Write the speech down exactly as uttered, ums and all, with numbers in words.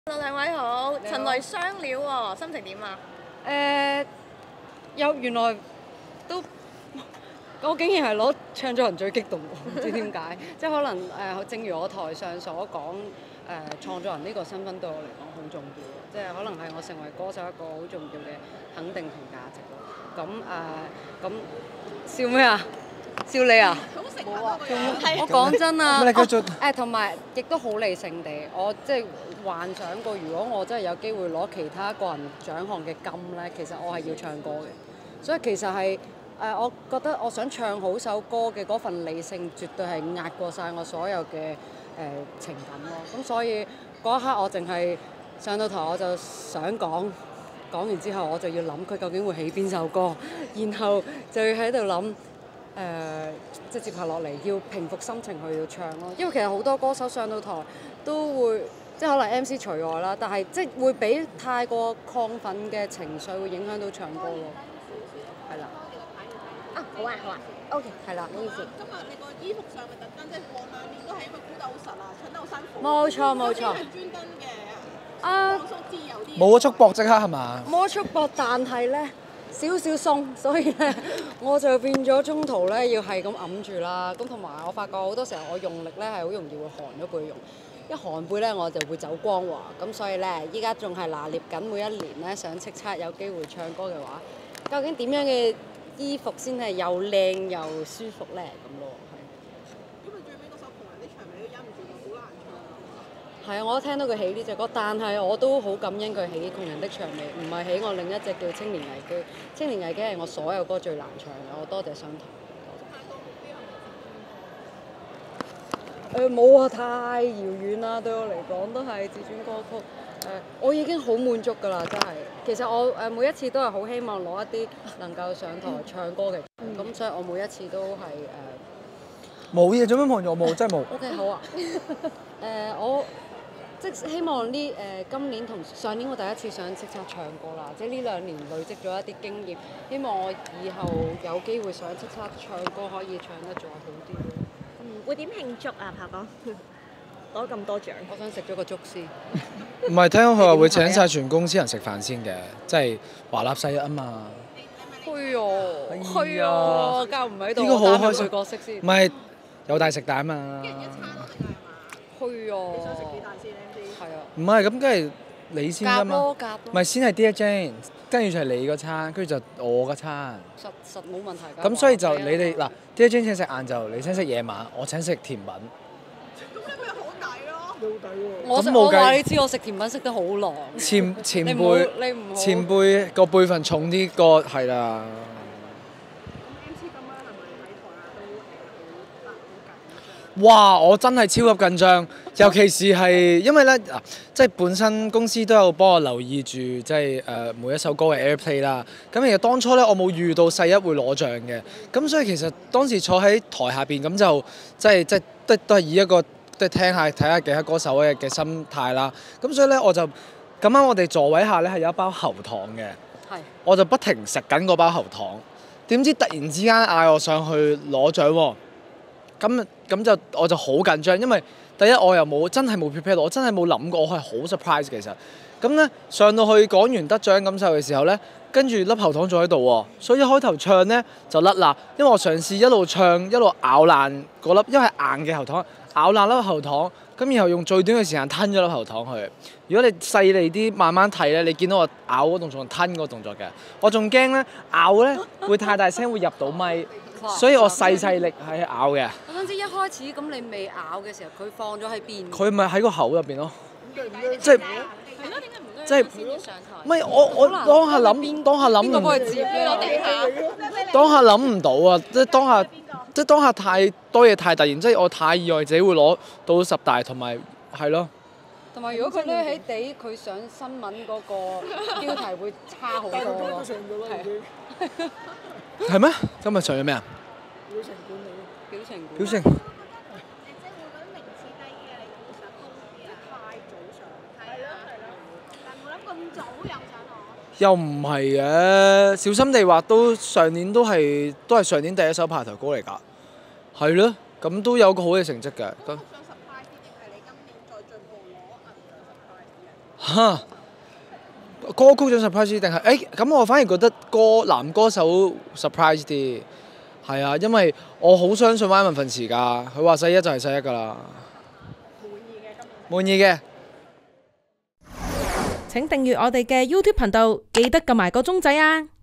Hello，兩位好，陳蕾雙料喎，心情點啊？ 誒有原來都我竟然係攞唱作人最激動喎，唔知點解，即係可能誒，正如我台上所講，誒創作人呢個身份對我嚟講好重要，即係可能係我成為歌手一個好重要嘅肯定同價值咯。咁誒咁笑咩啊？笑你啊？冇啊！我講真啊，誒同埋亦都好理性地，我即係幻想過，如果我真係有機會攞其他個人獎項嘅金咧，其實我係要唱歌嘅。所以其實係誒、呃，我覺得我想唱好首歌嘅嗰份理性，絕對係壓過晒我所有嘅誒、呃、情感咯。咁所以嗰一刻我淨係上到台，我就想講，講完之後我就要諗佢究竟會起邊首歌，然後就要喺度諗。誒、呃，即係接下落嚟要平復心情去到唱咯，因為其實好多歌手上到台都會，即係可能 M C 除外啦，但係即係會俾太過亢奮嘅情緒會影響到唱歌咯，係啦。 啊，好啊，好啊 ，OK， 係啦，唔好意思。 今日你個衣服上嘅特登，即係過兩年都係因為箍得好實啊，唱得好辛苦。 冇錯冇錯。 係專登嘅。 啊， 冇咗束縛即刻係嘛？ 冇咗束縛，但係咧。少少鬆，所以咧我就變咗中途咧要係咁揞住啦。咁同埋我發覺好多時候我用力咧係好容易會寒咗背用，一寒背咧我就會走光滑。咁所以咧依家仲係拿捏緊每一年咧想叱咤有機會唱歌嘅話，究竟點樣嘅衣服先係又靚又舒服咧咁咯？係。 因為最尾嗰首《窮人的薔薇》都忍唔住好難唱啊。 係啊，我都聽到佢起呢隻歌，但係我都好感恩佢起《窮人的薔薇》，唔係起我另一隻叫《青年危機》。《青年危機》係我所有歌最難唱嘅，我多謝商台。誒冇啊，太遙遠啦，對我嚟講都係自選歌曲。誒、呃，我已經好滿足㗎啦，真係。其實我誒、呃、每一次都係好希望攞一啲能夠上台唱歌嘅，咁、嗯、所以我每一次都係誒。 冇嘢，做咩望住我冇？真係冇。 O K 好啊。誒、呃、我。即係希望呢誒、呃、今年同上年我第一次上叱咤唱歌啦，即係呢兩年累積咗一啲經驗，希望我以後有機會上叱咤唱歌可以唱得再好啲咯。 嗯，會點慶祝啊，炮哥？攞咁多獎， 我想食咗個粥先。 唔係，聽講佢話會請晒全公司人食飯先嘅，即係華納世一啊嘛。 去啊！去啊！教唔喺度， 應該好開心。 角色先。 唔係有大食大啊嘛。 一人一餐咯，定係嘛？ 去啊！ 你想食幾大先？ 係啊， 唔係咁，梗係你先㗎嘛。 夾咯，夾咯。 唔係先係 Dear Jane，跟住就係你個餐，跟住就我個餐。 實實冇問題㗎。 咁所以就你哋嗱，Dear Jane請食晏晝，你請食夜晚，我請食甜品。 咁你咪好抵咯！ 好抵喎！ 我我話你知，我食甜品食得好狼。 前前輩， 你唔好前輩個輩份重啲個係啦。哇！我真係超級緊張，尤其是係因為咧嗱，即係本身公司都有幫我留意住，即係誒每一首歌嘅 airplay 啦。咁其實當初咧，我冇預到世一會攞獎嘅，咁所以其實當時坐喺台下邊咁就即係即係都都係以一個即係聽下睇下其他歌手嘅嘅心態啦。咁所以咧我就咁啱我哋座位下咧係有一包喉糖嘅， 係我就不停食緊嗰包喉糖，點知突然之間嗌我上去攞獎喎。咁咁就我就好緊張，因為第一我又冇真係冇 prepare 到，我真係冇諗過，我係好 surprise 其實。咁咧上到去講完得獎感受嘅時候咧，跟住粒喉糖仲喺度喎，所以一開頭唱咧就甩啦，因為我嘗試一路唱一路咬爛嗰粒，因為係硬嘅喉糖，咬爛粒喉糖，咁然後用最短嘅時間吞咗粒喉糖去。如果你細膩啲慢慢睇咧，你見到我咬嗰動作同吞嗰個動作嘅，我仲驚咧咬咧會太大聲會入到咪。所以我細細力係咬嘅。 我想知一開始咁你未咬嘅時候，佢放咗喺邊？ 佢咪喺個口入邊咯，即係即係唔係我我當下諗當下諗唔當下諗唔到啊！即係當下即係當下太多嘢太突然，即係我太意外自己會攞到十大同埋係咯。 同埋如果佢咧喺地，佢上新聞嗰個標題會差好多咯。係。 係咩？今日上咗咩啊？ 表情管理。表情管理。 表情。 你即係會覺得名次低嘅，你會想高啲啊？太早上。係咯係咯。但係我諗咁早又上我。 又唔係嘅，小心地畫都上年都係都係上年第一首排頭歌嚟㗎。係咯，咁都有個好嘅成績嘅。咁。 嚇歌曲獎 surprise 定係誒咁？我反而覺得歌男歌手 surprise 啲，係啊，因為我好相信 Y 文份詞㗎，佢話世一就係世一㗎啦。滿意嘅，滿意嘅。 請訂閱我哋嘅 YouTube 頻道，記得撳埋個鐘仔啊！